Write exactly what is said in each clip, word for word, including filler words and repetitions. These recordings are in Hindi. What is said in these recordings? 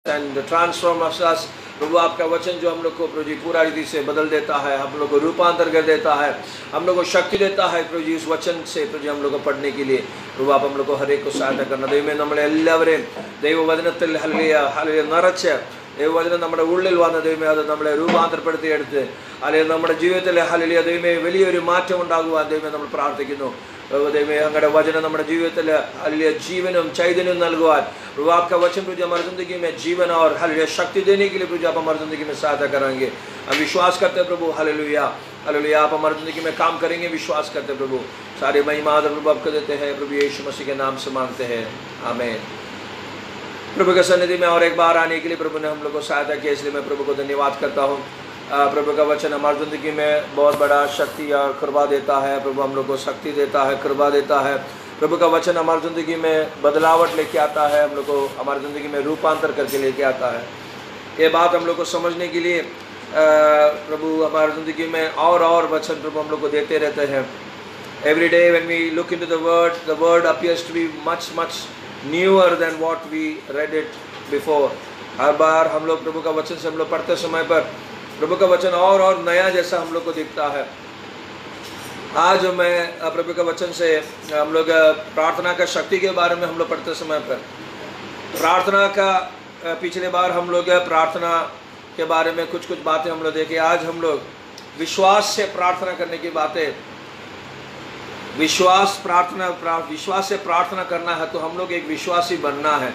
and transform us. प्रभु आपका वचन जो हम लोग को प्रभु जी पूरा रीति से बदल देता है, हम लोग को रूपांतर कर देता है, हम लोग को शक्ति देता है प्रभु जी उस वचन से प्रभु जी हम लोग को पढ़ने के लिए। प्रभु आप हम लोग को हर एक को सहायता करना ദൈവമേ നമ്മളെ എല്ലാവരെയും ദൈവവചനത്തിൽ ഹല്ലേലൂയ ഹല്ലേലൂയ നിറച്ച് ദൈവവചനം നമ്മുടെ ഉള്ളിൽ വന്ന ദൈവമേ അത് നമ്മളെ രൂപാന്തരപ്പെടുത്തി എടുത്ത് അല്ലെങ്കിൽ നമ്മുടെ ജീവിതത്തിൽ ഹല്ലേലൂയ ദൈവമേ വലിയൊരു മാറ്റം ഉണ്ടാകുവാൻ ദൈവമേ നമ്മൾ പ്രാർത്ഥിക്കുന്നു। ദൈവമേ അങ്ങയുടെ വചനം നമ്മുടെ ജീവിതത്തിൽ ഹല്ലേലൂയ जीवनम चैतन्य നൽകുവാൻ प्रभु आपका वचन प्रभु हमारी जिंदगी में जीवन और हालेलुया शक्ति देने के लिए प्रभु आप हमारी जिंदगी में सहायता करेंगे। हम विश्वास करते हैं प्रभु हालेलुया हालेलुया आप हमारी जिंदगी में काम करेंगे, विश्वास करते हैं प्रभु। सारे महिमा आदर प्रभु आपको देते हैं प्रभु यीशु मसीह के नाम से मांगते हैं, आमीन। प्रभु के सन्निधि में और एक बार आने के लिए प्रभु ने हम लोग को सहायता किया, इसलिए मैं प्रभु को धन्यवाद करता हूँ। प्रभु का वचन हमारी ज़िंदगी में बहुत बड़ा शक्ति और कृपा देता है। प्रभु हम लोग को शक्ति देता है, कृपा देता है। प्रभु का वचन हमारी ज़िंदगी में बदलावट लेके आता है, हम लोग को हमारी ज़िंदगी में रूपांतर करके लेके आता है। ये बात हम लोग को समझने के लिए प्रभु हमारी ज़िंदगी में और और वचन प्रभु हम लोग को देते रहते हैं। Every day when we look into the word, the word appears to be much much newer than what we read it before. हर बार हम लोग प्रभु का वचन से हम लोग पढ़ते समय पर प्रभु का वचन और और नया जैसा हम लोग को दिखता है। आज मैं प्रभु का वचन से हम लोग प्रार्थना का शक्ति के बारे में हम लोग पढ़ते समय पर प्रार्थना का पिछले बार हम लोग प्रार्थना के बारे में कुछ कुछ बातें हम लोग देखे। आज हम लोग विश्वास से प्रार्थना करने की बातें, विश्वास प्रार्थना प्रा, विश्वास से प्रार्थना करना है तो हम लोग एक विश्वासी बनना है।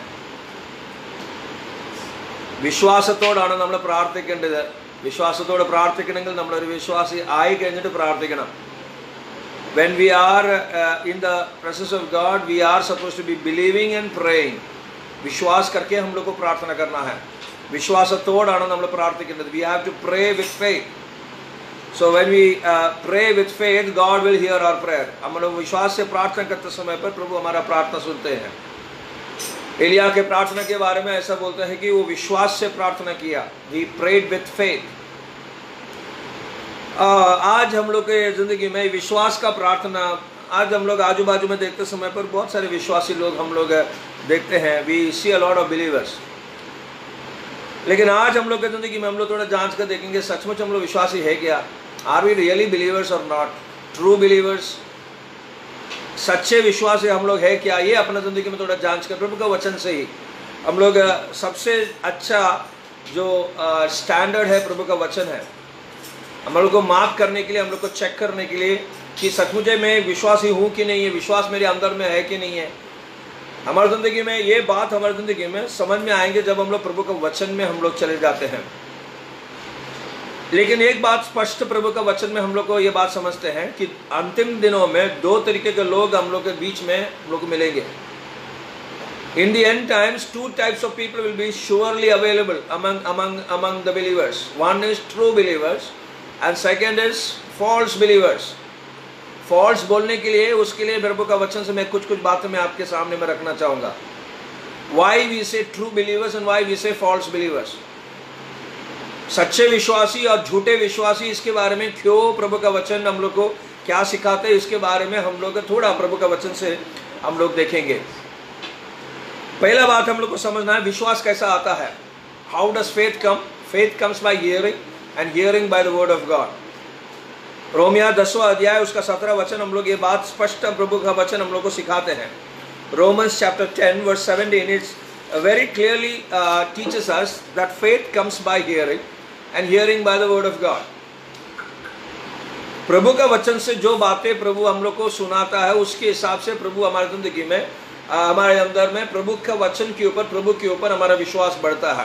വിശ്വാസത്തോടാണ് നമ്മൾ പ്രാർത്ഥിക്കേണ്ടത്। വിശ്വാസത്തോടെ പ്രാർത്ഥിക്കണമെങ്കിൽ നമ്മളൊരു വിശ്വാസി ആയി കഴിഞ്ഞിട്ട് പ്രാർത്ഥിക്കണം। When we are uh, in the presence of God, we are supposed to be believing and praying. विश्वास करके हम लोग को प्रार्थना करना है। विश्वासത്തോടാണ് നമ്മൾ പ്രാർത്ഥിക്കേണ്ടത്। We have to pray with faith. So when we uh, pray with faith, God will hear our prayer. हम लोग विश्वास से प्रार्थना करते समय पर प्रभु हमारा प्रार्थना सुनते हैं। एलिया के प्रार्थना के बारे में ऐसा बोलता है कि वो विश्वास से प्रार्थना किया। He prayed with faith. आज हम लोग के ज़िंदगी में विश्वास का प्रार्थना, आज हम लोग आजू बाजू में देखते समय पर बहुत सारे विश्वासी लोग हम लोग देखते हैं। We see a lot of believers. लेकिन आज हम लोग के ज़िंदगी में हम लोग थोड़ा जांच कर देखेंगे सचमुच हम लोग विश्वासी है क्या? Are we really believers or not? True believers? सच्चे विश्वासी हम लोग है क्या? ये अपना ज़िंदगी में थोड़ा जांच कर प्रभु का वचन से ही हम लोग सबसे अच्छा जो स्टैंडर्ड है प्रभु का वचन है। हम लोग को मार्क करने के लिए, हम लोग को चेक करने के लिए कि सचमुच मैं विश्वासी हूँ कि नहीं है, विश्वास मेरे अंदर में है कि नहीं है। हमारी ज़िंदगी में ये बात हमारी ज़िंदगी में समझ में आएंगे जब हम लोग प्रभु का वचन में हम लोग चले जाते हैं। लेकिन एक बात स्पष्ट प्रभु का वचन में हम लोग को ये बात समझते हैं कि अंतिम दिनों में दो तरीके के लोग हम लोग के बीच में हम लोग को मिलेंगे। In the end times, two types of people will be surely available among among among the believers. One is true believers and second is false believers. False बोलने के लिए उसके लिए प्रभु का वचन से मैं कुछ कुछ बातें मैं आपके सामने में रखना चाहूँगा। Why we say true believers and why we say false believers? सच्चे विश्वासी और झूठे विश्वासी, इसके बारे में क्यों प्रभु का वचन हम लोग को क्या सिखाते हैं, इसके बारे में हम लोग थोड़ा प्रभु का वचन से हम लोग देखेंगे। पहला बात हम लोग को समझना है विश्वास कैसा आता है। How does faith come? Faith comes by hearing and hearing by the word of God. रोमिया दसवां अध्याय उसका सत्रह वचन हम लोग ये बात स्पष्ट प्रभु का वचन हम लोग को सिखाते हैं। Romans chapter ten verse seventeen it's very clearly uh, teaches us that faith comes by hearing and hearing by the word of God. प्रभु का वचन से जो बातें प्रभु हम लोग को सुनाता है उसके हिसाब से प्रभु हमारी जिंदगी में हमारे अंदर में प्रभु का वचन के ऊपर प्रभु के ऊपर हमारा विश्वास बढ़ता है।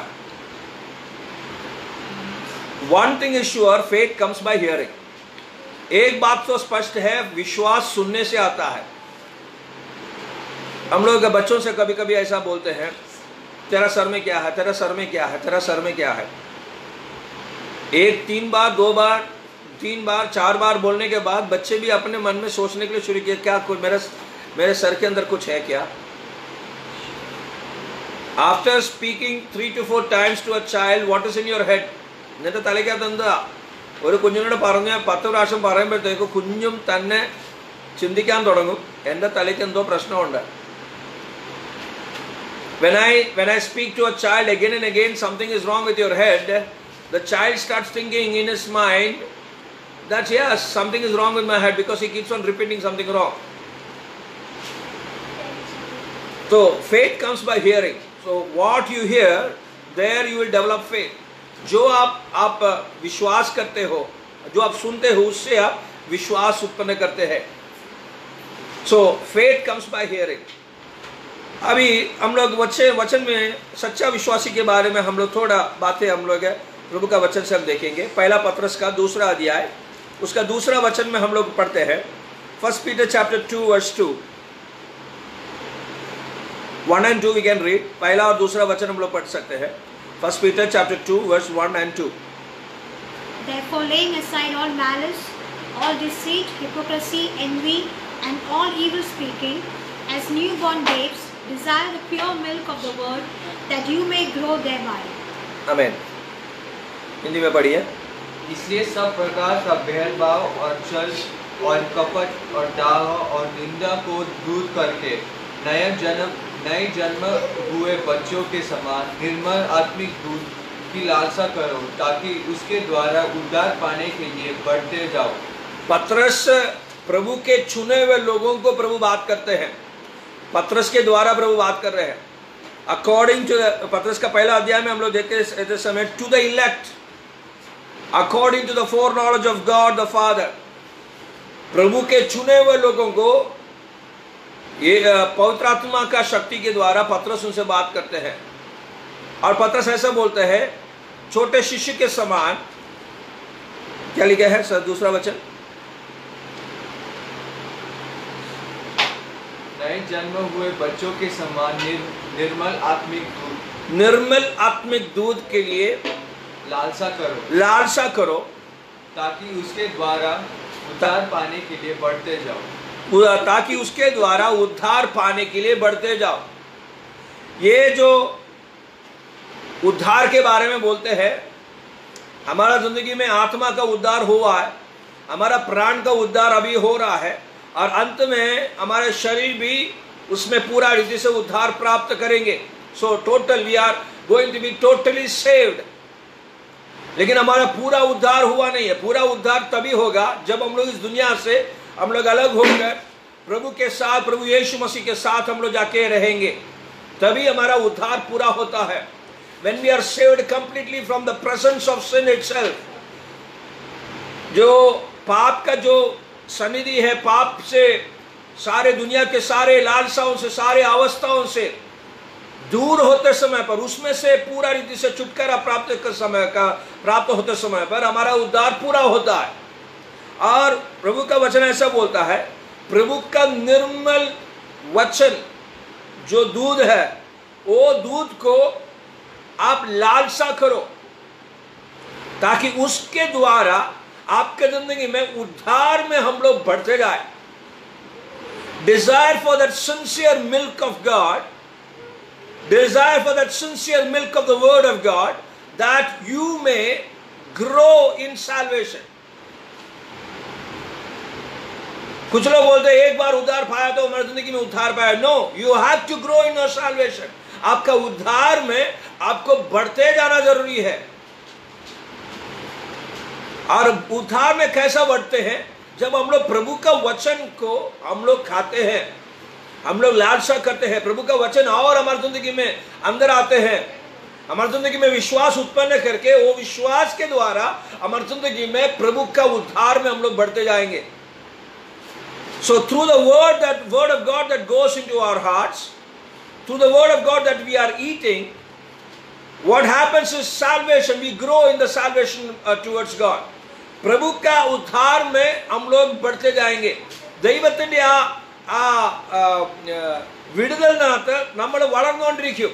One thing is sure, faith comes by hearing. एक बात तो स्पष्ट है, विश्वास सुनने से आता है। हम लोग बच्चों से कभी कभी ऐसा बोलते हैं, तेरा सर में क्या है, तेरा सर में क्या है, तेरा सर में क्या है। एक तीन बार, दो बार, तीन बार, चार बार बोलने के बाद बच्चे भी अपने मन में सोचने के लिए शुरू किया, क्या कोई मेरे मेरे सर के अंदर कुछ है क्या। After speaking three two four times to a child, what is in your head? എന്നിട്ട് തലയ്ക്കകത്ത് എന്താ? ഒരു കുഞ്ഞിനോട് പറഞ്ഞ പത്ത് പ്രാവശ്യം പറയുമ്പോഴത്തേക്ക് കുഞ്ഞും തന്നെ ചിന്തിക്കാൻ തുടങ്ങും, എൻ്റെ തലയ്ക്ക് എന്തോ പ്രശ്നമുണ്ട്। When I when I speak to a child again and again, something is wrong with your head, the child starts thinking in his mind that yes, something is wrong with my head because he keeps on repeating something wrong. So faith comes by hearing. So what you hear, there you will develop faith. जो आप आप विश्वास करते हो, जो आप सुनते हो, उससे आप विश्वास उत्पन्न करते हैं. So faith comes by hearing. अभी हम लोग वचन वचन में सच्चा विश्वासी के बारे में हम लोग थोड़ा बातें हम लोग प्रभु का वचन से हम देखेंगे. पहला पत्रस का दूसरा अध्याय, उसका दूसरा वचन में हम लोग पढ़ते हैं. First Peter chapter two verse two, one and two we can read. पहला और दूसरा वचन हम लोग पढ़ सकते हैं. First Peter chapter two verse one and two. Therefore, laying aside all malice, all deceit, hypocrisy, envy, and all evil speaking, as newborn babes, desire the pure milk of the word, that you may grow thereby. आमीन. हिंदी में पढ़िए. इसलिए सब प्रकार का भेदभाव और छल और कपट और डाह और निंदा को दूर करके नए जन्म नए जन्म हुए बच्चों के समान निर्मल आत्मिक दूध की लालसा करो, ताकि उसके द्वारा उद्धार पाने के लिए बढ़ते जाओ. पत्रस प्रभु के चुने हुए लोगों को प्रभु बात करते हैं. पत्रस के द्वारा प्रभु बात कर रहे हैं. अकॉर्डिंग टू पत्रस का पहला अध्याय में हम लोग देखते समय to the elect according to the foreknowledge of God the Father, प्रभु के चुने हुए लोगों को ये पवित्र आत्मा का शक्ति के द्वारा पत्रस उनसे बात करते हैं. और पत्रस ऐसा बोलते हैं, छोटे शिष्य के समान. क्या लिखा है सर दूसरा वचन? नए जन्म हुए बच्चों के समान निर, निर्मल आत्मिक दूध निर्मल आत्मिक दूध के लिए लालसा करो लालसा करो ताकि उसके द्वारा उद्धार पाने के लिए बढ़ते जाओ. ताकि उसके द्वारा उद्धार पाने के लिए बढ़ते जाओ. ये जो उद्धार के बारे में बोलते हैं, हमारा जिंदगी में आत्मा का उद्धार हुआ है, हमारा प्राण का उद्धार अभी हो रहा है, और अंत में हमारे शरीर भी उसमें पूरा रीति से उद्धार प्राप्त करेंगे. So total we are going to be totally saved. लेकिन हमारा पूरा उद्धार हुआ नहीं है. पूरा उद्धार तभी होगा जब हम लोग इस दुनिया से हम लोग अलग होकर प्रभु के साथ, प्रभु यीशु मसीह के साथ हम लोग जाके रहेंगे. तभी हमारा उद्धार पूरा होता है. When we are saved completely from the presence of sin itself, जो पाप का जो सनिधि है, पाप से, सारे दुनिया के सारे लालसाओं से, सारे अवस्थाओं से दूर होते समय पर, उसमें से पूरा रीति से छुटकारा प्राप्त कर समय का प्राप्त होते समय पर हमारा उद्धार पूरा होता है. और प्रभु का वचन ऐसा बोलता है, प्रभु का निर्मल वचन जो दूध है, वो दूध को आप लालसा करो, ताकि उसके द्वारा आपके जिंदगी में उद्धार में हम लोग बढ़ते जाए. Desire for that sincere milk of God, desire for that sincere milk of the word of God, that you may grow in salvation. कुछ लोग बोलते हैं एक बार उद्धार पाया तो हमारी जिंदगी में उद्धार पाया. No, you have to grow in your salvation. आपका उद्धार में आपको बढ़ते जाना जरूरी है. और उद्धार में कैसा बढ़ते हैं? जब हम लोग प्रभु का वचन को हम लोग खाते हैं, हम लोग लालसा करते हैं, प्रभु का वचन और हमारी जिंदगी में अंदर आते हैं, हमारी जिंदगी में विश्वास उत्पन्न करके वो विश्वास के द्वारा हमारी जिंदगी में प्रभु का उद्धार में हम लोग बढ़ते जाएंगे. So through the word, that word of God that goes into our hearts, through the word of God that we are eating, what happens is salvation. We grow in the salvation uh, towards God. प्रभु का उद्धार में हम लोग बढ़ते जाएंगे. ദൈവത്തിന്റെ ആ ആ വിടുതലിനകത്ത് നമ്മൾ വളർന്നുകൊണ്ടിരിക്കും.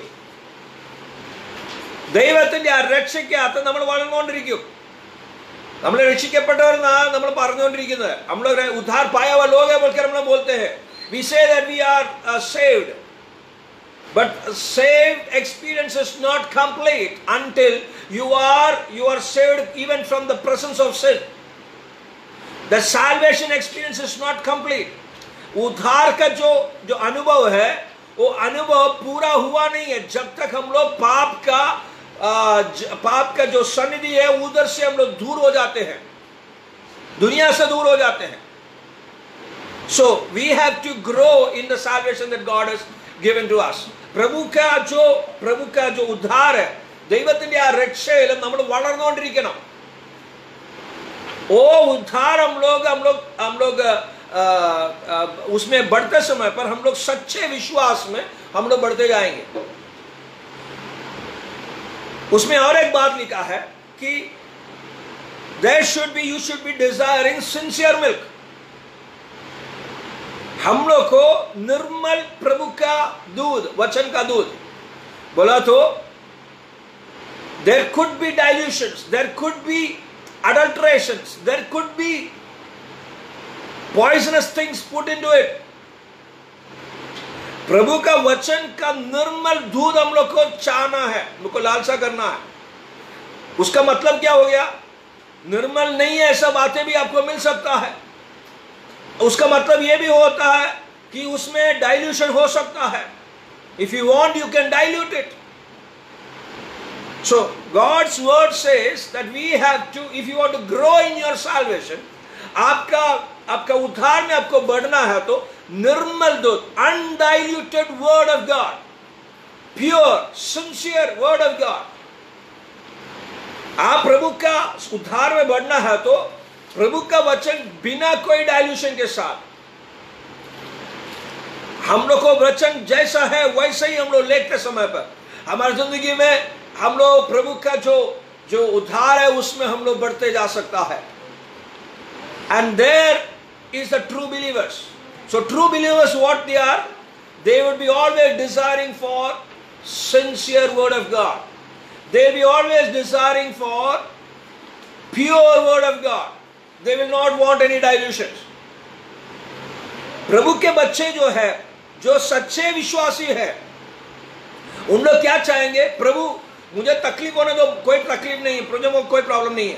ദൈവത്തിന്റെ ആ രക്ഷയ്ക്കകത്ത് നമ്മൾ വളർന്നുകൊണ്ടിരിക്കും. നമ്മൾ രക്ഷിക്കപ്പെട്ടവരെന്നാണ് നമ്മൾ പറഞ്ഞുകൊണ്ടിരിക്കുന്നത്. നമ്മൾ उद्धार पाया हुआ लोग है बोलकर हम लोग बोलते हैं. We say that we are uh, saved, but saved experience is not complete until you are you are saved even from the presence of sin. The salvation experience is not complete. उद्धार का जो जो अनुभव है वो अनुभव पूरा हुआ नहीं है जब तक हम लोग पाप का आ, ज, पाप का जो सन्निधि है उधर से हम लोग दूर हो जाते हैं, दुनिया से दूर हो जाते हैं. So we have to grow in the salvation that God has given to us. प्रभु का जो प्रभु का जो उद्धार है, ദൈവത്തിന്റെ ആ രക്ഷയിൽ നമ്മൾ വളർന്നുകൊണ്ടിരിക്കണം. वो उद्धार हम लोग हम लोग हम लोग आ, आ, उसमें बढ़ते समय पर हम लोग सच्चे विश्वास में हम लोग बढ़ते जाएंगे. उसमें और एक बात लिखा है कि there should be you should be desiring sincere milk. हम लोग को निर्मल प्रभु का दूध, वचन का दूध बोला तो there could be dilutions, there could be adulterations, there could be poisonous things put into it. प्रभु का वचन का निर्मल दूध हम लोग को चाहना है, हम लोग को लालसा करना है. उसका मतलब क्या हो गया? निर्मल नहीं है ऐसा बातें भी आपको मिल सकता है. उसका मतलब यह भी होता है कि उसमें डाइल्यूशन हो सकता है. If you want, you can dilute it. So God's word says that we have to, if you want to grow in your salvation, आपका आपका उद्धार में आपको बढ़ना है तो निर्मल दूध, undiluted word of God, pure, sincere word of God. आप प्रभु का उद्धार में बढ़ना है तो प्रभु का वचन बिना कोई डाइल्यूशन के साथ, हम लोग को वचन जैसा है वैसे ही हम लोग लेते समय पर हमारी जिंदगी में हम लोग प्रभु का जो जो उद्धार है उसमें हम लोग बढ़ते जा सकता है. And there is the true believers. So true believers, what they are? They would be always desiring for sincere word of God. They will be always desiring for pure word of God. They will not want any dilutions. प्रभु के बच्चे जो है, जो सच्चे विश्वासी है, उन लोग क्या चाहेंगे? प्रभु मुझे तकलीफ होने दो, कोई तकलीफ नहीं है, प्रभु को कोई प्रॉब्लम नहीं है.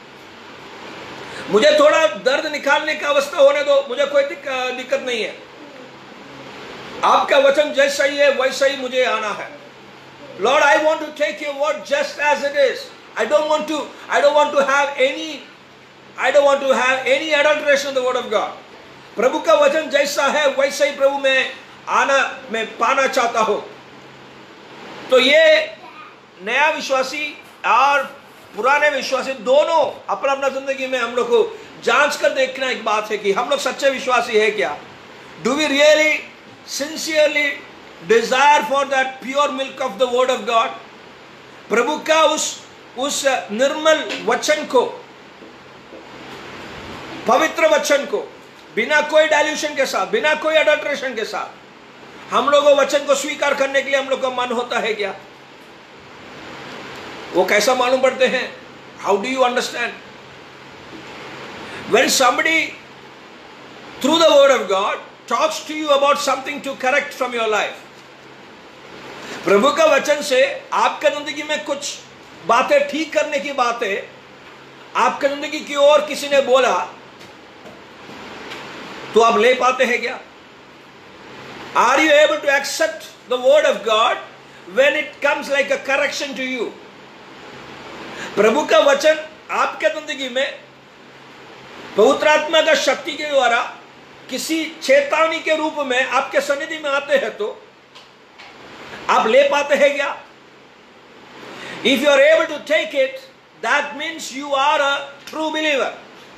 मुझे थोड़ा दर्द निकालने का अवस्था होने दो, मुझे कोई दिक्कत नहीं है. आपका वचन जैसा ही है वैसा ही मुझे आना है. Lord, I want to take your word just as it is. I don't want to I don't want to have any I don't want to have any adulteration of the word of God. प्रभु का वचन जैसा है वैसा ही प्रभु में आना मैं पाना चाहता हूं. तो ये नया विश्वासी और पुराने विश्वासी दोनों अपना अपना जिंदगी में हम लोग को जांच कर देखना एक बात है कि हम लोग सच्चे विश्वासी है क्या? Do we really sincerely desire for that pure milk of the word of God? प्रभु का उस उस निर्मल वचन को, पवित्र वचन को बिना कोई डाइल्यूशन के साथ, बिना कोई अडल्ट्रेशन के साथ हम लोगों वचन को स्वीकार करने के लिए हम लोग का मन होता है क्या? वो कैसा मालूम पड़ते हैं? How do you understand? When somebody through the word of God talks to you about something to correct from your life, प्रभु का वचन से आपके जिंदगी में कुछ बातें ठीक करने की बातें आपके जिंदगी की ओर किसी ने बोला तो आप ले पाते हैं क्या? Are you able to accept the word of God when it comes like a correction to you? प्रभु का वचन आपके जिंदगी में पवित्र आत्मा का शक्ति के द्वारा किसी चेतावनी के रूप में आपके सन्निधि में आते हैं तो आप ले पाते हैं क्या? If you are able to take it, that means you are a true believer.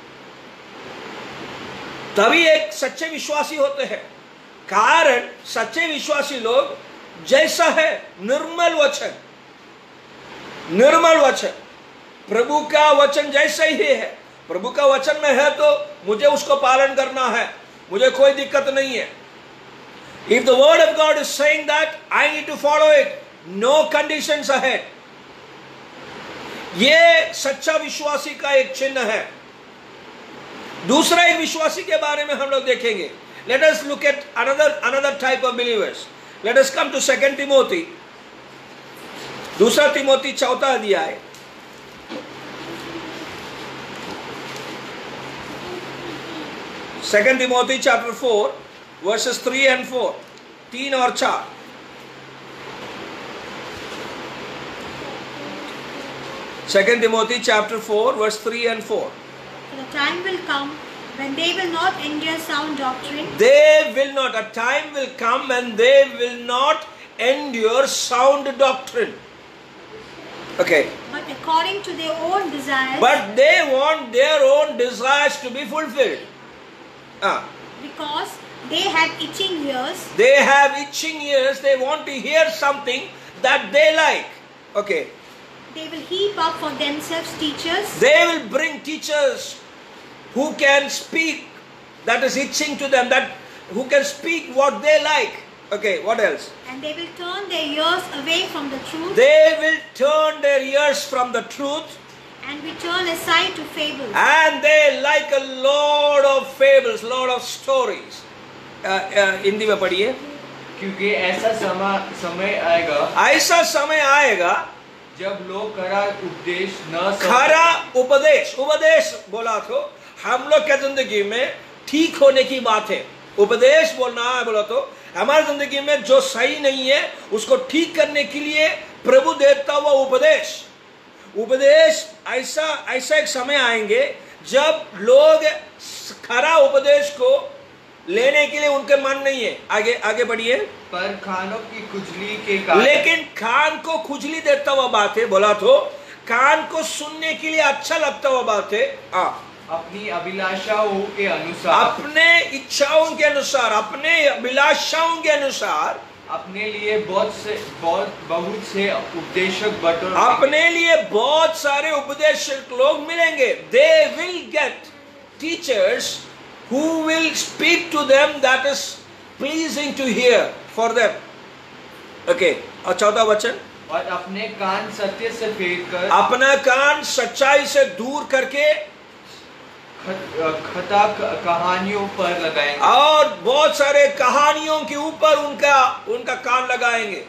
तभी एक सच्चे विश्वासी होते हैं. कारण सच्चे विश्वासी लोग जैसा है निर्मल वचन, निर्मल वचन, प्रभु का वचन जैसा ही है. प्रभु का वचन में है तो मुझे उसको पालन करना है, मुझे कोई दिक्कत नहीं है. If the word of God is saying that, I need to follow it. No conditions ahead. ये सच्चा विश्वासी का एक चिन्ह है. दूसरा एक विश्वासी के बारे में हम लोग देखेंगे. Let us look at another another type of believers. Let us come to Second Timothy. दूसरा तिमोथी चौथा अध्याय Second Timothy chapter four verses three and four. तीन और चार। Second Timothy chapter four, verse three and four. For the time will come when they will not endure sound doctrine, They will not, a time will come when they will not endure sound doctrine. Okay. but according to their own desires, But they want their own desires to be fulfilled. Ah. because they have itching ears, They have itching ears, they want to hear something that they like. Okay. they will heap up for themselves teachers They will bring teachers who can speak, that is itching to them, that who can speak what they like. Okay, what else? and they will turn their ears away from the truth They will turn their ears from the truth and will turn aside to fables. and they like a lot of fables, lot of stories. Uh, uh, Hindi में पढ़िए। क्योंकि ऐसा समय समय आएगा ऐसा समय आएगा जब लोग खरा उपदेश न समझ- खरा उपदेश, उपदेश बोला तो हम लोग के जिंदगी में ठीक होने की बात है। उपदेश बोलना है बोला तो हमारी जिंदगी में जो सही नहीं है उसको ठीक करने के लिए प्रभु देता हुआ उपदेश। उपदेश ऐसा ऐसा एक समय आएंगे जब लोग खरा उपदेश को लेने के लिए उनके मन नहीं है। आगे आगे बढ़िए। पर कानों की खुजली के कारण लेकिन कान को खुजली देता हुआ बात है बोला तो कान को सुनने के लिए अच्छा लगता हुआ बात है। आ, अपनी अभिलाषाओं के अनुसार अपने इच्छाओं के अनुसार, अपने अभिलाषाओं के अनुसार अपने लिए बहुत से बहुत बहुत से उपदेशक बटोर अपने लिए बहुत सारे उपदेशक लोग मिलेंगे। They will get teachers who will speak to them that is pleasing to hear for them. Okay, और चौथा वचन, और अपने कान सत्य से फेर कर अपना कान सच्चाई से दूर करके खत- खता कहानियों पर लगाएंगे और बहुत सारे कहानियों के ऊपर उनका उनका कान लगाएंगे।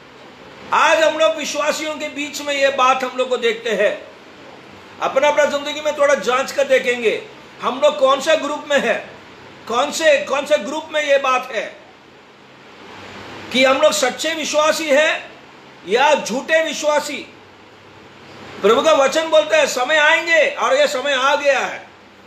आज हम लोग विश्वासियों के बीच में ये बात हम लोग को देखते हैं। अपना अपना जिंदगी में थोड़ा जांच कर देखेंगे हम लोग कौन से ग्रुप में है, कौन से कौन से ग्रुप में ये बात है कि हम लोग सच्चे विश्वासी है या झूठे विश्वासी। प्रभु का वचन बोलता है समय आएंगे और ये समय आ गया है,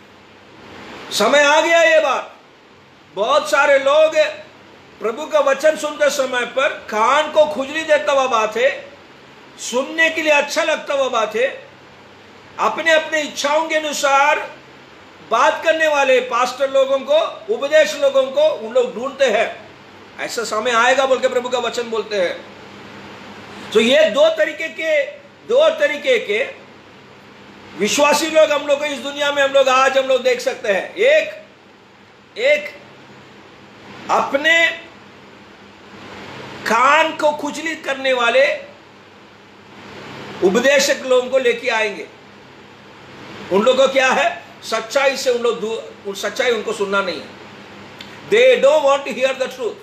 समय आ गया। ये बात बहुत सारे लोग प्रभु का वचन सुनते समय पर कान को खुजली देता हुआ बात है, सुनने के लिए अच्छा लगता हुआ बात है, अपने अपने इच्छाओं के अनुसार बात करने वाले पास्टर लोगों को, उपदेश लोगों को उन लोग ढूंढते हैं। ऐसा समय आएगा बोल के प्रभु का वचन बोलते हैं। तो ये दो तरीके के दो तरीके के विश्वासी लोग हम लोग को इस दुनिया में हम लोग आज हम लोग देख सकते हैं। एक एक अपने कान को खुजली करने वाले उपदेशक लोगों को लेके आएंगे। उन लोगों को क्या है, सच्चाई से उन लोग सच्चाई उनको सुनना नहीं है। They don't want to hear the truth.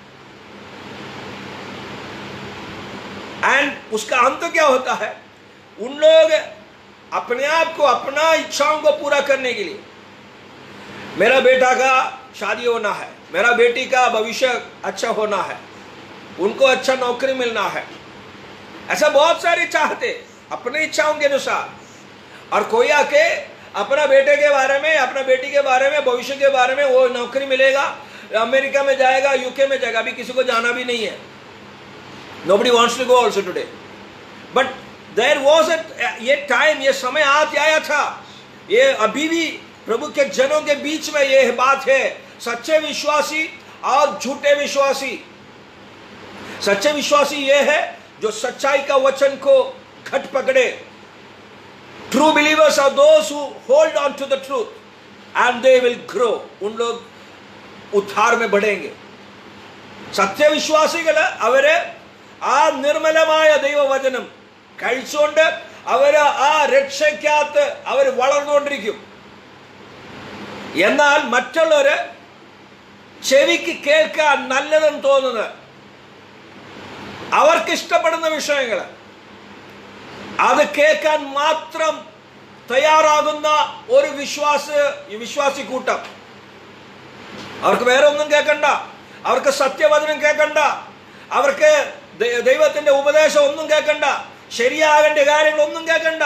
And उसका अंत तो क्या होता है, उन लोग अपने आप को अपना इच्छाओं को पूरा करने के लिए, मेरा बेटा का शादी होना है, मेरा बेटी का भविष्य अच्छा होना है, उनको अच्छा नौकरी मिलना है, ऐसा बहुत सारे चाहते अपने इच्छाओं के अनुसार। और कोई आके अपना बेटे के बारे में, अपना बेटी के बारे में, भविष्य के बारे में, वो नौकरी मिलेगा, अमेरिका में जाएगा, यूके में जाएगा, अभी किसी को जाना भी नहीं है। Nobody wants to go also today. But there was a ये टाइम, ये समय आज आया था, ये अभी भी प्रभु के जनों के बीच में ये बात है, सच्चे विश्वासी और झूठे विश्वासी। सच्चे विश्वासी ये है जो सच्चाई का वचन को खट पकड़े। True believers are those who hold on to the truth and they will grow. उन लोग उद्धार में बढ़ेंगे। സത്യ വിശ്വാസികൾ അവര് ആ നിർമ്മലമായ ദൈവവചനം കഴിച്ചുകൊണ്ട് അവര് ആ രക്ഷയ്ക്കകത്ത് അവർ വളർന്നുകൊണ്ടിരിക്കും. എന്നാൽ മറ്റുള്ളവര് ചെവിക്ക് കേൾക്കാൻ നല്ലതെന്ന് തോന്നുന്നത്, അവർക്ക് ഇഷ്ടപ്പെടുന്ന വിഷയങ്ങൾ അത് കേൾക്കാൻ മാത്രം തയ്യാറാകുന്ന ഒരു വിശ്വാസ വിശ്വാസി കൂട്ടം. അവർക്ക് വേറെ ഒന്നും കേൾക്കണ്ട, അവർക്ക് സത്യവചനം കേൾക്കണ്ട, അവർക്ക് ദൈവത്തിന്റെ ഉപദേശം ഒന്നും കേൾക്കണ്ട, ശരിയാകേണ്ട കാര്യങ്ങളൊന്നും കേൾക്കണ്ട.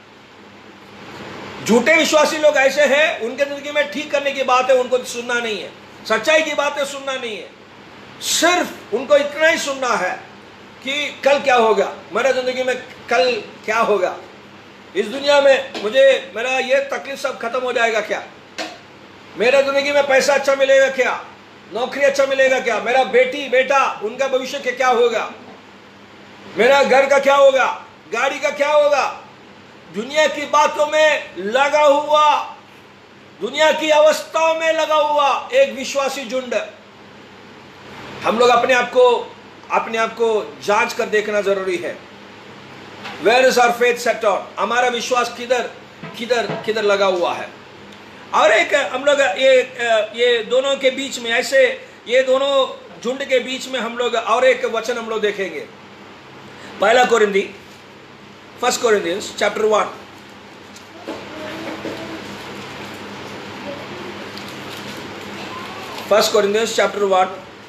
झूठे विश्वासी लोग ऐसे हैं, उनके जिंदगी में ठीक करने की बातें उनको सुनना नहीं है, सच्चाई की बातें सुनना नहीं है. सिर्फ उनको इतना ही सुनना है कि कल क्या होगा, मेरा जिंदगी में कल क्या होगा, इस दुनिया में मुझे मेरा ये तकलीफ सब खत्म हो जाएगा क्या, मेरा जिंदगी में पैसा अच्छा मिलेगा क्या, नौकरी अच्छा मिलेगा क्या, मेरा बेटी बेटा उनका भविष्य के क्या होगा, मेरा घर का क्या होगा, गाड़ी का क्या होगा. दुनिया की बातों में लगा हुआ, दुनिया की अवस्थाओं में लगा हुआ एक विश्वासी झुंड. हम लोग अपने आप को अपने आप को जांच कर देखना जरूरी है. Where is our faith set on, हमारा विश्वास किधर किधर किधर लगा हुआ है. और एक हम लोग ये ये दोनों के बीच में, ऐसे ये दोनों झुंड के बीच में हम लोग और एक वचन हम लोग देखेंगे. पहला कोरिंथी first Corinthians chapter one. First Corinthians chapter one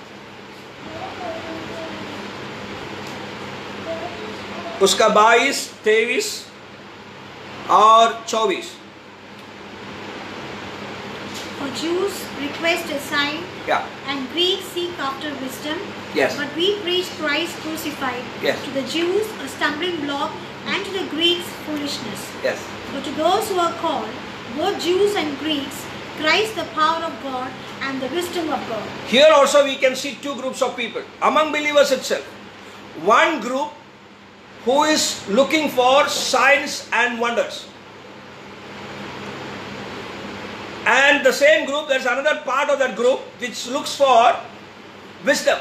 उसका बाईस तेईस और चौबीस. For Jews request a sign, Yeah. and Greeks seek after wisdom. Yes. But we preach Christ crucified. Yes. To the Jews a stumbling block, and to the Greeks foolishness. Yes. But to those who are called, both Jews and Greeks, Christ the power of God and the wisdom of God. Here also we can see two groups of people among believers itself. One group who is looking for signs and wonders, and the same group, there's another part of that group which looks for wisdom.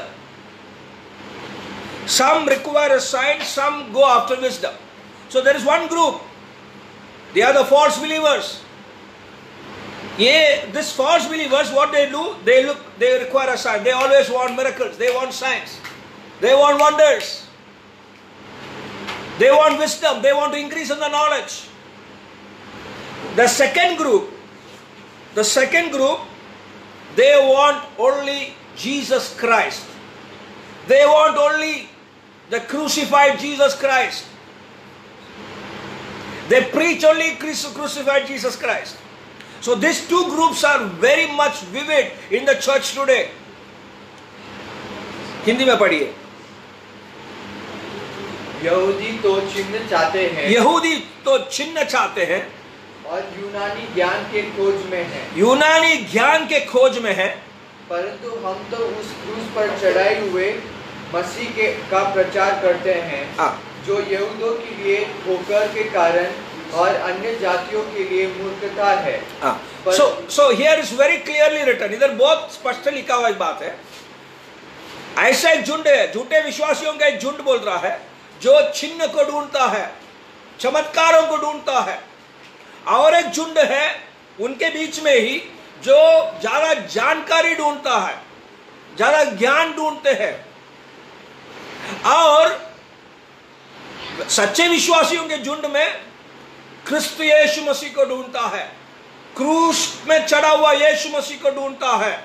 Some require a sign, some go after wisdom. So there is one group, they are the false believers. Yeah, this false believers, what they do, they look, they require a sign. They always want miracles, they want signs, they want wonders, they want wisdom, they want to increase in the knowledge. The second group, the second group, they want only Jesus Christ. They want only the crucified Jesus Christ. They preach only crucified Jesus Christ. So these two groups are very much vivid in the church today. Hindi में पढ़िए. यहूदी तो चिन्ह चाहते हैं, यहूदी तो चिन्ह चाहते हैं और यूनानी ज्ञान के खोज में है, यूनानी ज्ञान के खोज में है. परंतु हम तो उस क्रूस पर चढ़ाए हुए मसीह के का प्रचार करते हैं, हाँ. जो यहूदियों के लिए ठोकर के कारण और अन्य जातियों के लिए मूर्खता है. हाँ. So so here is very clearly written. इधर बहुत स्पष्ट लिखा हुआ एक बात है. ऐसा एक झुंड है, झूठे विश्वासियों का एक झुंड बोल रहा है, जो चिन्ह को ढूंढता है, चमत्कारों को ढूंढता है. और एक झुंड है उनके बीच में ही जो ज्यादा जानकारी ढूंढता है, ज्यादा ज्ञान ढूंढते हैं. और सच्चे विश्वासियों के झुंड में क्रिस्त यीशु मसीह को ढूंढता है, क्रूस में चढ़ा हुआ यीशु मसीह को ढूंढता है.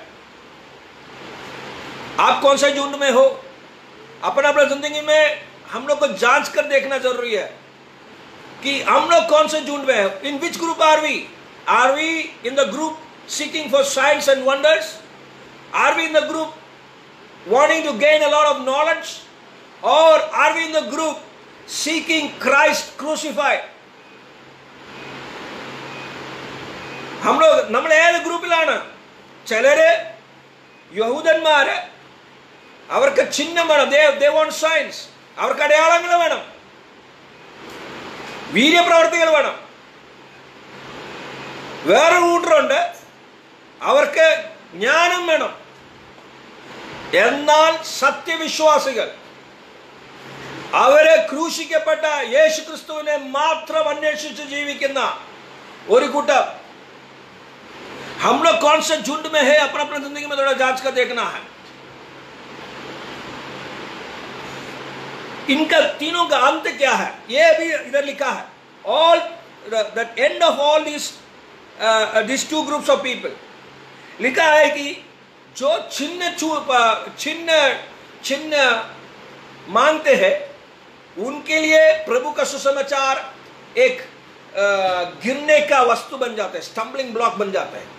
आप कौन से झुंड में हो? अपना अपना जिंदगी में हम लोग को जांच कर देखना जरूरी है कि हम लोग कौन से झुंड में है. In which group are we? Are we in the group seeking for signs and wonders? Are we in the group wanting to gain a lot of knowledge? Or are we in the group seeking Christ crucified? हम लोग നമ്മൾ ഏത് ഗ്രൂപ്പിലാണ്? ചിലര് യഹൂദന്മാര്, അവർക്ക് ചിഹ്നം വേണം, they they want signs, അവർക്ക് അടയാളങ്ങൾ വേണം, വീര്യപ്രവർത്തികൾ വേണം. വേറെ കൂട്ടരുണ്ട്, അവർക്ക് ജ്ഞാനം വേണം. എന്നാൽ സത്യവിശ്വാസികൾ അവരെ ക്രൂശിക്കപ്പെട്ട യേശു ക്രിസ്തുവിനെ മാത്രം അന്വേഷിച്ച് ജീവിക്കുന്ന ഒരു കൂട്ടം. हम लोग कौन से झुंड में है? अपना अपना जिंदगी में थोड़ा जांच कर देखना है. इनका तीनों का अंत क्या है ये भी इधर लिखा है. All the end of all this this two groups of people लिखा है कि जो चिन्ह चिन्ह चिन्ह मानते हैं उनके लिए प्रभु का सुसमाचार एक गिरने का वस्तु बन जाता है, स्टम्बलिंग ब्लॉक बन जाता है,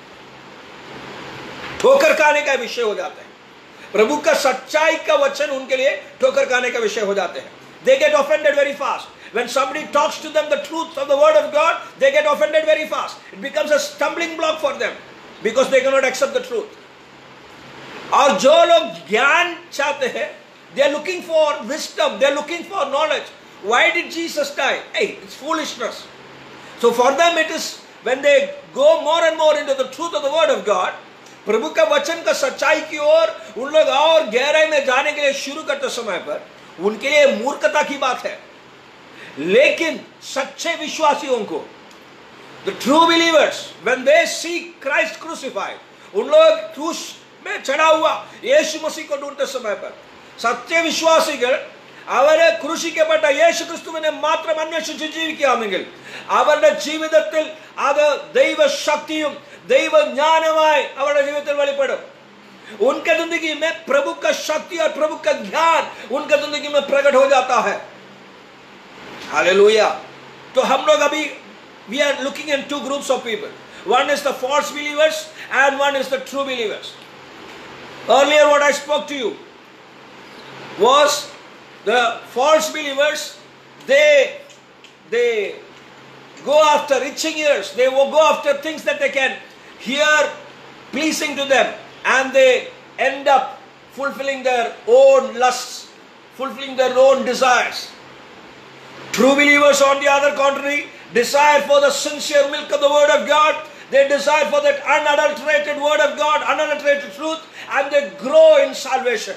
ठोकर खाने का विषय हो जाता है। प्रभु का सच्चाई का वचन उनके लिए ठोकर खाने का विषय हो जाते हैं। They get offended very fast. When somebody talks to them the truth of the word of God, they get offended very fast. It becomes a stumbling block for them because they cannot accept the truth. और जो लोग ज्ञान चाहते हैं, they are looking for wisdom, they are looking for knowledge. Why did Jesus die? Hey, it's foolishness. So for them it is, when they go more and more into the truth of the word of God, प्रभु का वचन का सच्चाई की ओर उन लोग और गहराई में जाने के लिए शुरू करते समय पर उनके लिए मूर्खता की बात है। लेकिन सच्चे विश्वासियों को, the true believers, when they see Christ crucified, उन लोग क्रूस में चढ़ा हुआ यीशु मसीह को ढूंढते समय पर सच्चे विश्वासिகள் அவரே ക്രൂശിക്കപ്പെട്ട യേശു ക്രിസ്തുവിനെ മാത്രം അന്വേഷിച്ച് ജീവിക്കുകയാണെങ്കിൽ അവരുടെ ജീവിതത്തിൽ അത് ദൈവ ശക്തിയും ദൈവ ജ്ഞാനമായി അവരുടെ ജീവിതത്തിൽ വെളിപ്പെടും। उनके जिंदगी में प्रभु का शक्ति और प्रभु का ज्ञान उनके जिंदगी में प्रकट हो जाता है। हालेलुया। तो हम लोग अभी we are looking in two groups of people. One is the false believers and one is the true believers. Earlier what I spoke to you was the false believers, they they go after itching ears, they will go after things that they can hear pleasing to them, and they end up fulfilling their own lusts, fulfilling their own desires. True believers, on the other contrary, desire for the sincere milk of the word of God. They desire for that unadulterated word of God, unadulterated truth, and they grow in salvation.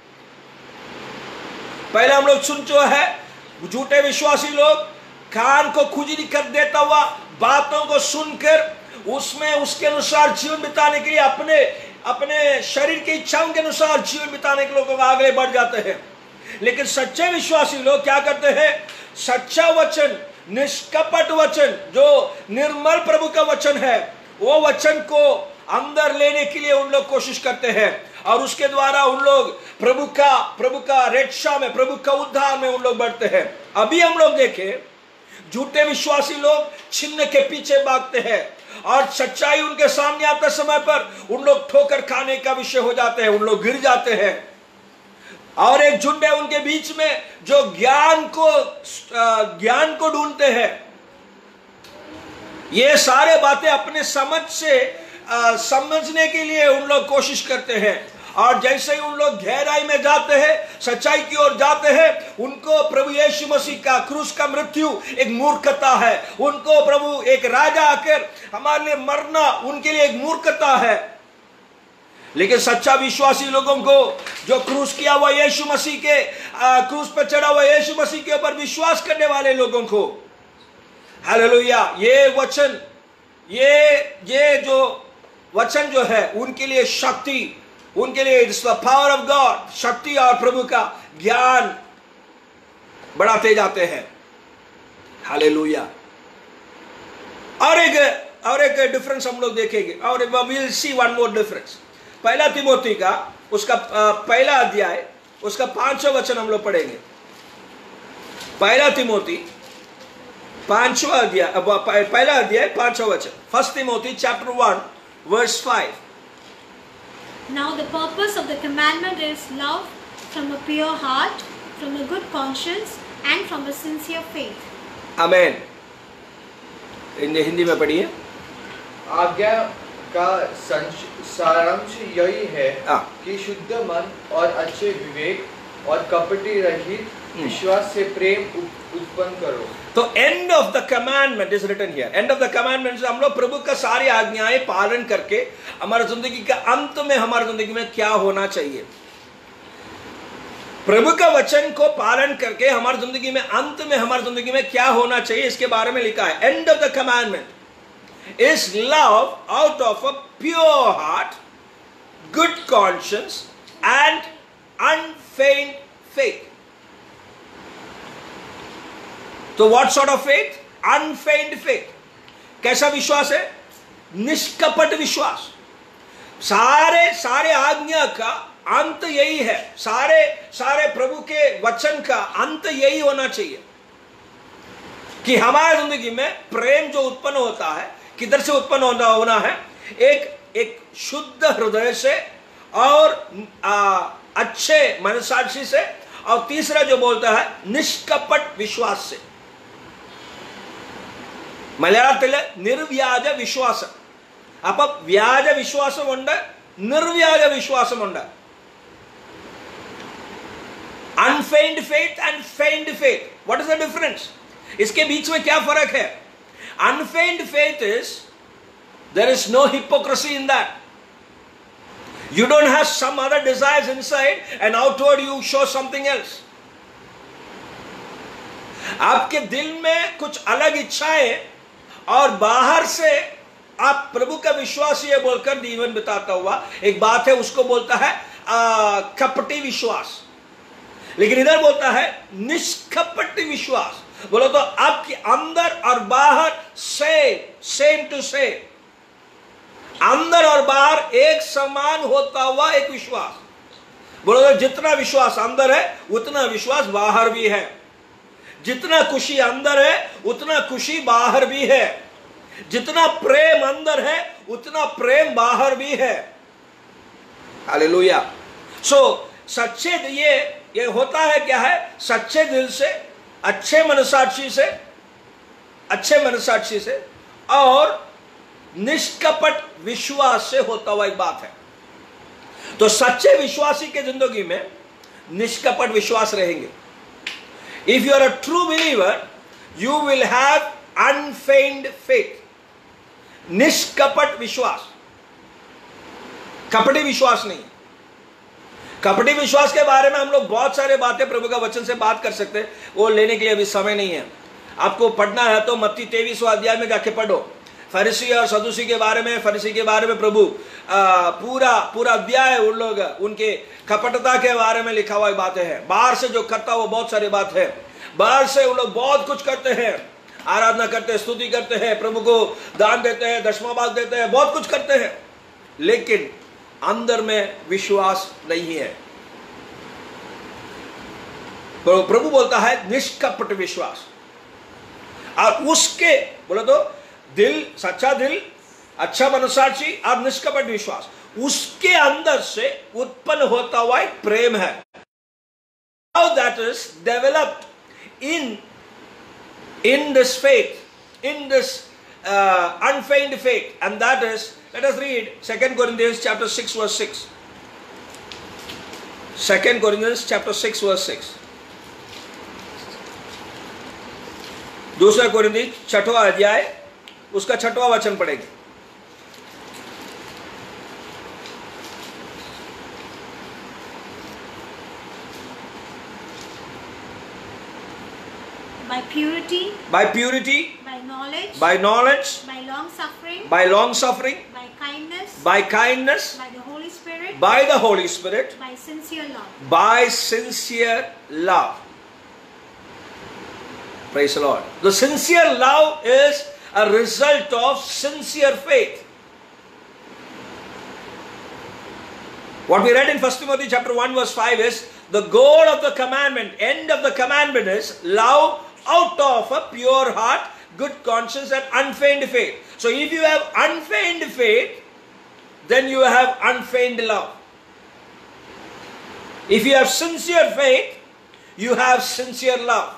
पहले हम लोग सुन चुके हैं झूठे विश्वासी लोग कान को खुजली कर देता हुआ बातों को सुनकर उसमें उसके अनुसार जीवन बिताने के लिए अपने अपने शरीर की इच्छाओं के अनुसार जीवन बिताने के लोगों को आगे बढ़ जाते हैं। लेकिन सच्चे विश्वासी लोग क्या करते हैं? सच्चा वचन, निष्कपट वचन, जो निर्मल प्रभु का वचन है, वो वचन को अंदर लेने के लिए उन लोग कोशिश करते हैं और उसके द्वारा उन लोग प्रभु का प्रभु का रक्षा में, प्रभु का उद्धार में उन लोग बढ़ते हैं। अभी हम लोग देखें झूठे विश्वासी लोग चिन्ह के पीछे भागते हैं और सच्चाई उनके सामने आते समय पर उन लोग ठोकर खाने का विषय हो जाते हैं, उन लोग गिर जाते हैं। और एक झुंड है उनके बीच में जो ज्ञान को ज्ञान को ढूंढते हैं। ये सारे बातें अपने समझ से आ, समझने के लिए उन लोग कोशिश करते हैं और जैसे ही उन लोग गहराई में जाते हैं, सच्चाई की ओर जाते हैं, उनको प्रभु यीशु मसीह का क्रूस का मृत्यु एक मूर्खता है। उनको प्रभु एक राजा आकर हमारे लिए मरना उनके लिए एक मूर्खता है। लेकिन सच्चा विश्वासी लोगों को जो क्रूस किया हुआ यीशु मसीह के क्रूस पर चढ़ा हुआ यीशु मसीह के ऊपर विश्वास करने वाले लोगों को, हालेलुया, ये वचन ये ये जो वचन जो है उनके लिए शक्ति, उनके लिए it's the power of God, शक्ति और प्रभु का ज्ञान बढ़ाते जाते हैं। हालेलुया। और एक और एक डिफरेंस हम लोग देखेंगे और we will see one more difference. पहला तिमोथी का उसका पहला अध्याय उसका पांचवा वचन हम लोग पढ़ेंगे। पहला तिमोथी पांचवा अध्याय पहला अध्याय पांचवा वचन। First Timothy chapter one verse five. Now the purpose of the commandment is love from a pure heart, from a good conscience, and from a sincere faith. Amen. Hindi में पढ़िए। आज्ञा का सारांश यही है कि शुद्ध मन और अच्छे विवेक और कपटी रहित विश्वास से प्रेम उत्पन्न करो। तो end of the commandment is written here. End of the commandment हम लोग प्रभु का सारी आज्ञाएं पालन करके हमारी जिंदगी का अंत में हमारी जिंदगी में क्या होना चाहिए, प्रभु का वचन को पालन करके हमारी जिंदगी में अंत में हमारी जिंदगी में क्या होना चाहिए, इसके बारे में लिखा है। End of the commandment is love out of a pure heart, good conscience and unfeigned faith. तो what sort of faith? Unfeigned faith. कैसा विश्वास है? निष्कपट विश्वास। सारे सारे आज्ञा का अंत यही है, सारे सारे प्रभु के वचन का अंत यही होना चाहिए कि हमारी जिंदगी में प्रेम जो उत्पन्न होता है, किधर से उत्पन्न होना होना है? एक एक शुद्ध हृदय से और आ, अच्छे मनसाक्षी से, और तीसरा जो बोलता है निष्कपट विश्वास से। മലയാളത്തില് നിർവ്യാജ വിശ്വാസം. അപ്പൊ വ്യാജ വിശ്വാസമുണ്ട്, നിർവ്യാജ വിശ്വാസമുണ്ട്. Unfeigned faith and feigned faith, what is the difference? इसके बीच में क्या फर्क है? Unfeigned faith is there is no hypocrisy in that. You don't have some other desires inside and outward you show something else. आपके दिल में कुछ अलग इच्छाएं और बाहर से आप प्रभु का विश्वास ये बोलकर जीवन बिताता हुआ एक बात है, उसको बोलता है आ, कपटी विश्वास. लेकिन इधर बोलता है निष्कपट विश्वास. बोलो तो आपके अंदर और बाहर से सेम टू सेम, अंदर और बाहर एक समान होता हुआ एक विश्वास. बोलो तो जितना विश्वास अंदर है उतना विश्वास बाहर भी है. जितना खुशी अंदर है उतना खुशी बाहर भी है. जितना प्रेम अंदर है उतना प्रेम बाहर भी है. हालेलुया. सो सच्चे ये ये होता है क्या है? सच्चे दिल से, अच्छे मनसाक्षी से, अच्छे मनसाक्षी से और निष्कपट विश्वास से होता हुआ एक बात है. तो सच्चे विश्वासी के जिंदगी में निष्कपट विश्वास रहेंगे. If you are a true believer you will have unfeigned faith. निष्कपट विश्वास, कपटी विश्वास नहीं. कपटी विश्वास के बारे में हम लोग बहुत सारे बातें प्रभु का वचन से बात कर सकते हैं, वो लेने के लिए अभी समय नहीं है. आपको पढ़ना है तो मत्ती तेईसवां अध्याय में जाके पढ़ो. फरीसी और सदूसी के बारे में, फरीसी के बारे में प्रभु आ, पूरा पूरा अध्याय उन लोग उनके कपटता के बारे में लिखा हुआ बातें हैं. बाहर से जो करता वो बहुत सारी बात है. बाहर से उन लोग बहुत कुछ करते हैं, आराधना करते हैं, स्तुति करते हैं, प्रभु को दान देते हैं, दशमा भाग देते हैं, बहुत कुछ करते हैं, लेकिन अंदर में विश्वास नहीं है. तो प्रभु बोलता है निष्कपट विश्वास. और उसके बोलो तो दिल, सच्चा दिल, अच्छा मनसाक्षी और निष्कपट विश्वास, उसके अंदर से उत्पन्न होता हुआ एक प्रेम है. How that is developed in in this faith, in this uh, unfeigned faith, and that is, let us read Second Corinthians chapter six verse six. Second Corinthians chapter six verse six. दूसरा कोरिन्थी छठवां अध्याय उसका छठवां वचन पढ़ेंगे. By purity, by purity, by knowledge, by knowledge, by long suffering, by long suffering, by kindness, by kindness, by the Holy Spirit, by the Holy Spirit, by sincere love. by sincere love. Praise the Lord. The sincere love is a result of sincere faith. What we read in First Timothy chapter one verse five is the goal of the commandment, end of the commandment is love out of a pure heart, good conscience and unfeigned faith. So if you have unfeigned faith, then you have unfeigned love. If you have sincere faith, you have sincere love.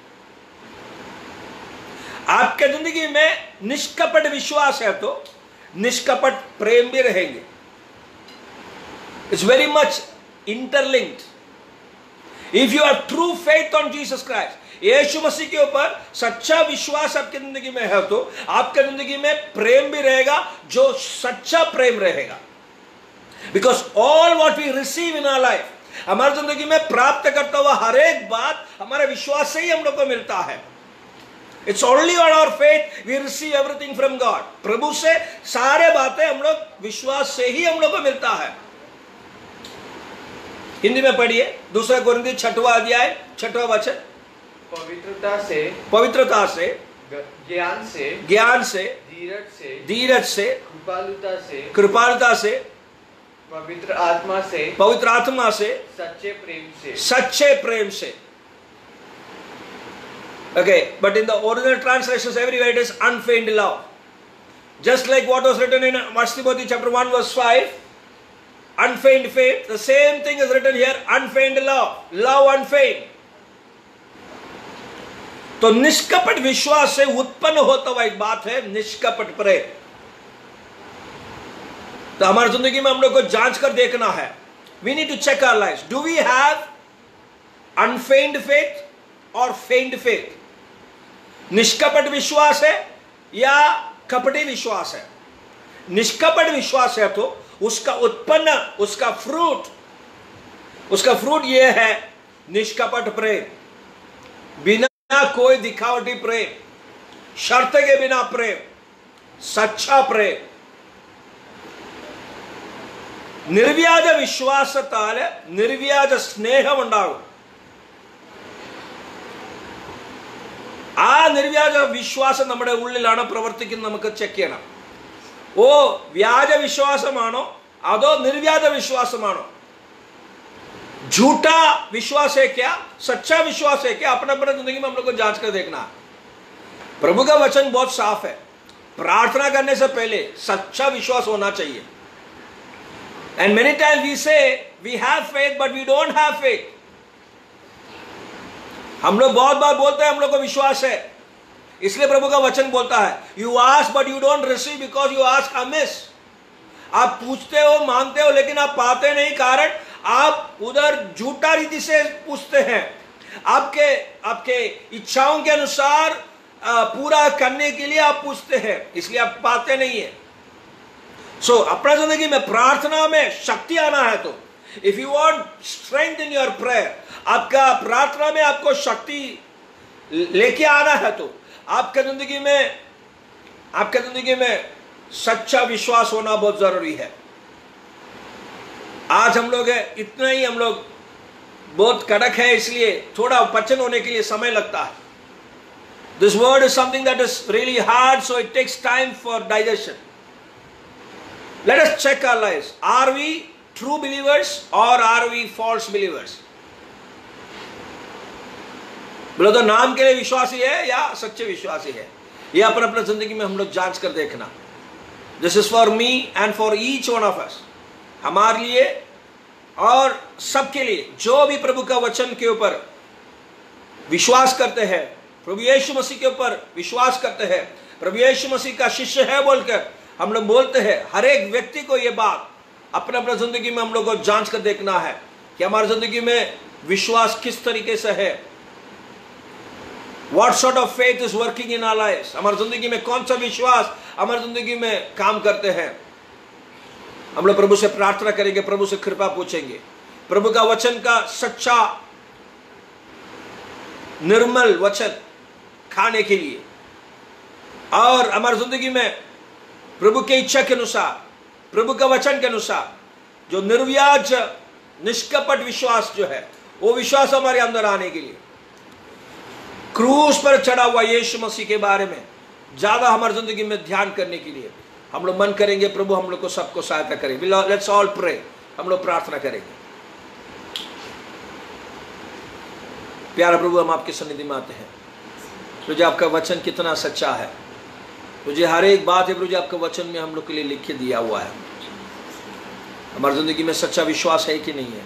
आपके जिंदगी में निष्कपट विश्वास है तो निष्कपट प्रेम भी रहेंगे. It's very much interlinked. If you have true faith on Jesus Christ, यीशु मसीह के ऊपर सच्चा विश्वास आपकी जिंदगी में है तो आपकी जिंदगी में प्रेम भी रहेगा, जो सच्चा प्रेम रहेगा. Because all what we receive in our life, हमारी जिंदगी में प्राप्त करता हुआ हर एक बात हमारे विश्वास से ही हम लोग को मिलता है. It's only on our faith we receive everything from God. प्रभु से सारे बातें हम लोग विश्वास से ही हम लोग को मिलता है. हिंदी में पढ़िए दूसरा कोरिन्थी छठवां अध्याय छठवां वचन. पवित्रता से, पवित्रता से, ज्ञान से, ज्ञान से, धीरज से, धीरज से, कृपालुता से, कृपालुता से, पवित्र आत्मा से, पवित्र आत्मा से, सच्चे प्रेम से, सच्चे प्रेम से. Okay, but in the original translations everywhere it is unfeigned love. Just like what was written in First Timothy chapter one verse five, unfeigned faith, the same thing is written here, unfeigned love, love unfeigned. तो निष्कपट विश्वास से उत्पन्न होता हुआ एक बात है निष्कपट प्रेम. तो हमारी जिंदगी में हम लोग को जांच कर देखना है. We need to check our lives. Do we have unfeigned faith or feigned faith? निष्कपट विश्वास है या कपटी विश्वास है? निष्कपट विश्वास है तो उसका उत्पन्न, उसका फ्रूट, उसका फ्रूट यह है निष्कपट प्रेम, बिना कोई दिखावटी प्रेम, शर्त के बिना प्रेम, सच्चा प्रेम. निर्व्याज വിശ്വാസത്താല് നിർവ്യാജ സ്നേഹം ഉണ്ടാകും. ആ നിർവ്യാജ വിശ്വാസം നമ്മുടെ ഉള്ളിലാണ് പ്രവർത്തിക്കുന്നത്. നമുക്ക് ചെക്ക് ചെയ്യണം. ഓ വ്യാജ വിശ്വാസമാണോ അതോ निर्व्याज विश्वासमानो? झूठा विश्वास है क्या, सच्चा विश्वास है क्या? अपने अपने जिंदगी में हम लोग को जांच कर देखना. प्रभु का वचन बहुत साफ है. प्रार्थना करने से पहले सच्चा विश्वास होना चाहिए. And many times we say we have faith but we don't have faith. हम लोग बहुत बार बोलते हैं हम लोग को विश्वास है, इसलिए प्रभु का वचन बोलता है you ask but you don't receive because you ask amiss. आप पूछते हो, मांगते हो, लेकिन आप पाते नहीं, कारण आप उधर झूठा रीति से पूछते हैं. आपके आपके इच्छाओं के अनुसार पूरा करने के लिए आप पूछते हैं, इसलिए आप पाते नहीं है. सो so, अपना जिंदगी में प्रार्थना में शक्ति आना है तो if you want strength in your prayer, आपका प्रार्थना में आपको शक्ति लेके आना है तो आपके जिंदगी में आपके जिंदगी में सच्चा विश्वास होना बहुत जरूरी है. आज हम लोग इतना ही हम लोग बहुत कड़क है, इसलिए थोड़ा पचन होने के लिए समय लगता है. This word is something that is really hard, so it takes time for digestion. Let us check our lives. Are we true believers or are we false believers? बोलो तो नाम के लिए विश्वासी है या सच्चे विश्वासी है? ये अपने अपने जिंदगी में हम लोग जांच कर देखना. This is for me and for each one of us. हमारे लिए और सबके लिए जो भी प्रभु का वचन के ऊपर विश्वास करते हैं, प्रभु यीशु मसीह के ऊपर विश्वास करते हैं, प्रभु यीशु मसीह का शिष्य है बोलकर हम लोग बोलते हैं. हर एक व्यक्ति को ये बात अपने अपने जिंदगी में हम लोग को जांच कर देखना है कि हमारी जिंदगी में विश्वास किस तरीके से है. What sort of faith is working in our lives? हमारी जिंदगी में कौन सा विश्वास हमारी जिंदगी में काम करते हैं. हम लोग प्रभु से प्रार्थना करेंगे, प्रभु से कृपा पूछेंगे, प्रभु का वचन का सच्चा निर्मल वचन खाने के लिए, और हमारी जिंदगी में प्रभु के इच्छा के अनुसार, प्रभु का वचन के अनुसार जो निर्व्याज निष्कपट विश्वास जो है वो विश्वास हमारे अंदर आने के लिए क्रूस पर चढ़ा हुआ यीशु मसीह के बारे में ज्यादा हमारी जिंदगी में ध्यान करने के लिए हम लोग मन करेंगे. प्रभु हम लोग को सबको सहायता करें. Let's all pray. हम लोग प्रार्थना करेंगे. प्यारा प्रभु, हम आपके सन्निधि में आते हैं. तुझे आपका वचन कितना सच्चा है, तुझे हर एक बात है प्रभु जी आपके वचन में हम लोग के लिए लिख के दिया हुआ है. हमारी जिंदगी में सच्चा विश्वास है कि नहीं है,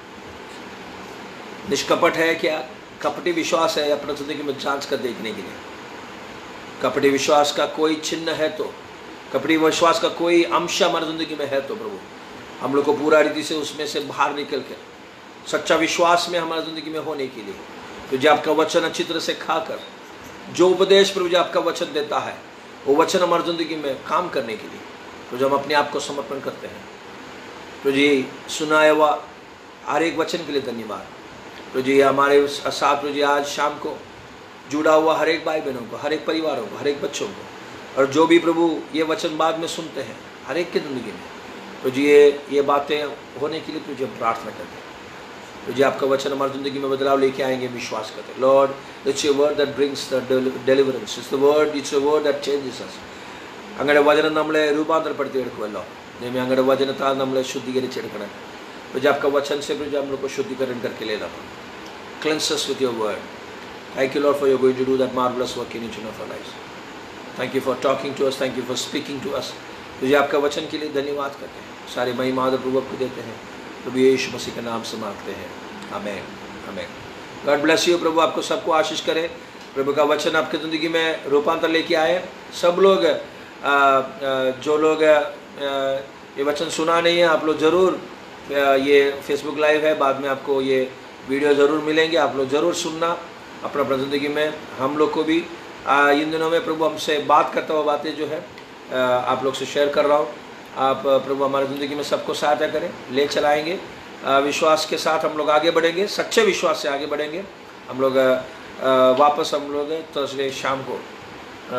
निष्कपट है क्या, कपटी विश्वास है, अपनी जिंदगी में जांच कर देखने के लिए. कपटी विश्वास का कोई चिन्ह है तो, कपटी विश्वास का कोई अंश हमारी जिंदगी में है तो प्रभु हम लोग को पूरा रीति से उसमें से बाहर निकल कर सच्चा विश्वास में हमारी जिंदगी में होने के लिए तुझे आपका वचन अच्छी तरह से खाकर जो उपदेश प्रभु जी आपका वचन देता है वो वचन हमारी जिंदगी में काम करने के लिए तो हम अपने आप को समर्पण करते हैं. तो जी सुनाया हुआ हर एक वचन के लिए धन्यवाद. तो जी हमारे साथ तो जी आज शाम को जुड़ा हुआ हर एक भाई बहनों को, हर एक परिवारों को, हर एक बच्चों को, और जो भी प्रभु ये वचन बाद में सुनते हैं हर एक की जिंदगी में, तो जी ये ये बातें होने के लिए तुझे प्रार्थना करते हैं. तो जी आपका वचन हमारी जिंदगी में बदलाव लेके आएंगे, विश्वास करते हैं. Lord it's your word that brings the deliverance, it's the word, it's your word that changes us. അങ്ങനെ വചനം നമ്മളെ രൂപാന്തരപ്പെടുത്തി എടുക്കുമല്ലോ. मैं अंगड़ वचन था നമ്മളെ ശുദ്ധീകരിച്ചെടുക്കണം प्रभु आपका वचन से प्रभु हम लोग को शुद्धिकरण करके लेना cleanse us with your word. Thank you Lord for you're going to do that marvelous work in each one of our lives. Thank you for talking to us, thank you for speaking to us. तुझे आपका वचन के लिए धन्यवाद करते हैं, सारे महिमा आदर प्रभु को देते हैं, प्रभु यीशु मसीह के नाम से मांगते हैं, आमीन आमीन। गॉड ब्लेस यू, प्रभु आपको सबको आशीष करे, प्रभु का वचन आपकी ज़िंदगी में रूपांतर लेके आए। सब लोग आ, आ, जो लोग आ, ये वचन सुना नहीं है, आप लोग ज़रूर, ये फेसबुक लाइव है, बाद में आपको ये वीडियो ज़रूर मिलेंगे, आप लोग ज़रूर सुनना अपना अपना ज़िंदगी में। हम लोग को भी आ, इन दिनों में प्रभु हमसे बात करता हुआ बातें जो है आ, आप लोग से शेयर कर रहा हूँ। आप प्रभु हमारी ज़िंदगी में सबको सहायता करें, ले चलाएँगे, विश्वास के साथ हम लोग आगे बढ़ेंगे, सच्चे विश्वास से आगे बढ़ेंगे। हम लोग वापस हम लोग थर्सडे शाम को,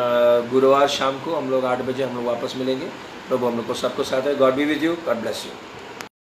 गुरुवार शाम को हम लोग आठ बजे हम लोग वापस मिलेंगे। प्रभु हम लोग को सबको साथ है। God be with you, God bless you.